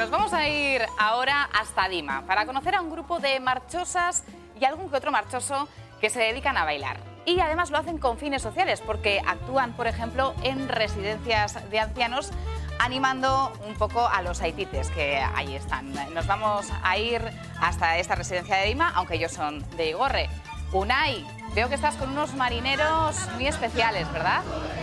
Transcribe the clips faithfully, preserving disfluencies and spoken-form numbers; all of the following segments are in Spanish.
Nos vamos a ir ahora hasta Dima para conocer a un grupo de marchosas y algún que otro marchoso que se dedican a bailar. Y además lo hacen con fines sociales porque actúan, por ejemplo, en residencias de ancianos animando un poco a los haitites que ahí están. Nos vamos a ir hasta esta residencia de Dima, aunque ellos son de Igorre. Unai, veo que estás con unos marineros muy especiales, ¿verdad?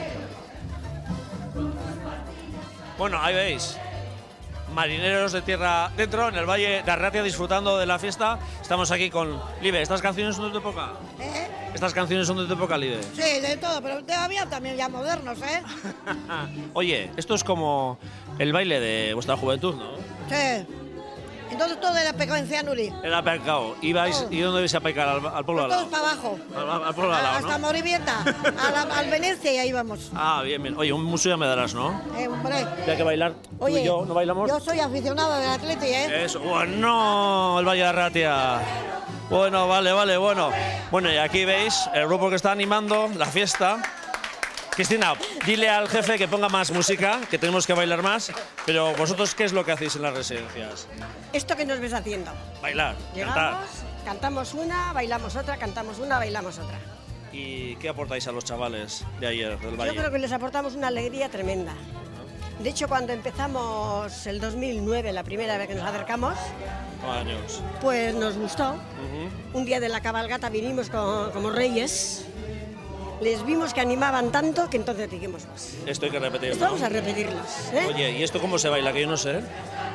Bueno, ahí veis, marineros de tierra dentro, en el Valle de Arratia, disfrutando de la fiesta. Estamos aquí con Libe. ¿Estas canciones son de tu época? ¿Eh? ¿Estas canciones son de tu época, Libe? Sí, de todo, pero todavía también ya modernos, ¿eh? Oye, esto es como el baile de vuestra juventud, ¿no? Sí. Entonces todo era pecado en Cianuri. Era pecado. ¿Ibais, Todo. ¿Y dónde vais a pecar? ¿Al, al pueblo Pues al lado? todos para abajo. Al, al pueblo al lado, Hasta ¿no? Morivieta, a la- al Venecia y ahí vamos. Ah, bien, bien. Oye, un museo ya me darás, ¿no? Eh, hombre. Ya que bailar, tú Oye, y yo, ¿no bailamos? yo soy aficionado del Atleti, ¿eh? Eso, bueno, el Valle de Arratia. Bueno, vale, vale, bueno. Bueno, y aquí veis el grupo que está animando la fiesta. Cristina, dile al jefe que ponga más música, que tenemos que bailar más. Pero vosotros, ¿qué es lo que hacéis en las residencias? Esto que nos ves haciendo. Bailar, Llegamos, cantar. cantamos una, bailamos otra, cantamos una, bailamos otra. ¿Y qué aportáis a los chavales de ayer, del Yo Valle? creo que les aportamos una alegría tremenda. De hecho, cuando empezamos el dos mil nueve, la primera vez que nos acercamos, Años. pues nos gustó. Ujú. Un día de la cabalgata vinimos como, como reyes, les vimos que animaban tanto que entonces dijimos, pues, Esto hay que repetirlo. esto vamos a repetirlos. ¿eh? Oye, ¿y esto cómo se baila? Que yo no sé.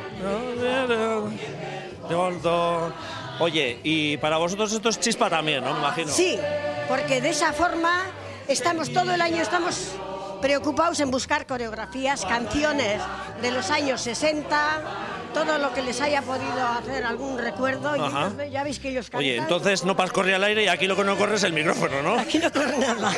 Oye, y para vosotros esto es chispa también, ¿no? Me imagino. Sí, porque de esa forma estamos todo el año, estamos preocupados en buscar coreografías, canciones de los años sesenta, todo lo que les haya podido hacer algún recuerdo. Y Ajá. ellos, ya veis que ellos cantan. Oye, entonces no pas correr al aire y aquí lo que no corre es el micrófono, ¿no? Aquí no corre nada.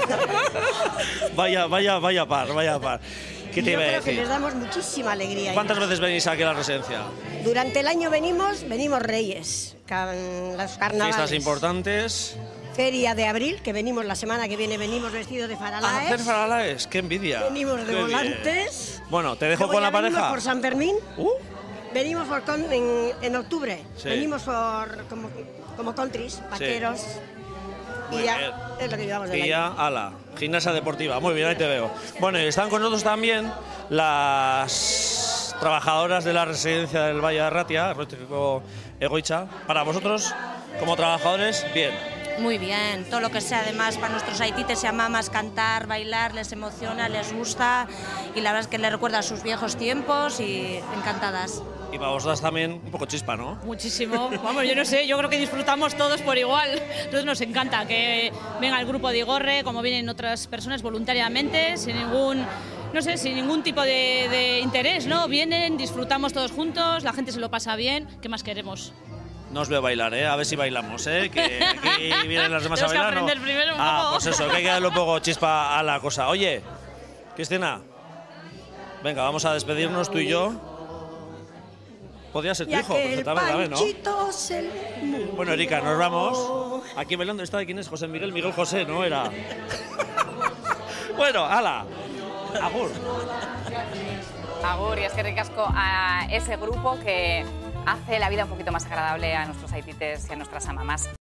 Vaya, vaya, vaya par, vaya par. ¿Qué te Yo iba a creo que decir? les damos muchísima alegría. ¿Cuántas veces venís aquí a la residencia? Durante el año venimos, venimos reyes, con los carnavales. Fiestas importantes. Feria de abril, que venimos la semana que viene, venimos vestidos de ¿A faralaes. hacer faralaes? ¡Qué envidia! Venimos de Qué bien. volantes. Bueno, te dejo Luego con ya la venimos pareja. por San Fermín. Uh, Venimos por con- en, en octubre. Sí. Venimos por como, como countries, vaqueros. Muy y ya bien. es lo que llevamos del y año. ya, ala, gimnasia deportiva. Muy bien, ahí te veo. Bueno, y están con nosotros también las trabajadoras de la residencia del Valle de Arratia, Rodrigo Egoicha. Para vosotros, como trabajadores, bien. Muy bien, todo lo que sea además para nuestros haitites y amamas, cantar, bailar, les emociona, les gusta y la verdad es que les recuerda a sus viejos tiempos y encantadas. Y para vosotras también un poco chispa, ¿no? Muchísimo. Vamos, yo no sé, yo creo que disfrutamos todos por igual. Entonces nos encanta que venga el grupo de Igorre, como vienen otras personas voluntariamente, sin ningún, no sé, sin ningún tipo de, de interés, ¿no? Vienen, disfrutamos todos juntos, la gente se lo pasa bien, ¿qué más queremos? No os veo bailar, ¿eh? A ver si bailamos, ¿eh? Que aquí vienen las demás a Tenemos que bailar, ¿no? aprender primero un Ah, poco. pues eso, que hay que darle un poco chispa a la cosa. Oye, Cristina, venga, vamos a despedirnos tú y yo. Podría ser tu Ya hijo, que el perfectamente, ¿sabes, no? Panchito se le murió. Bueno, Erika, nos vamos. Aquí bailando está de quién es José Miguel, Miguel José, ¿no? Era. Bueno, ala. Agur. Agur, y es que ricasco a ese grupo que hace la vida un poquito más agradable a nuestros haitites y a nuestras amamas.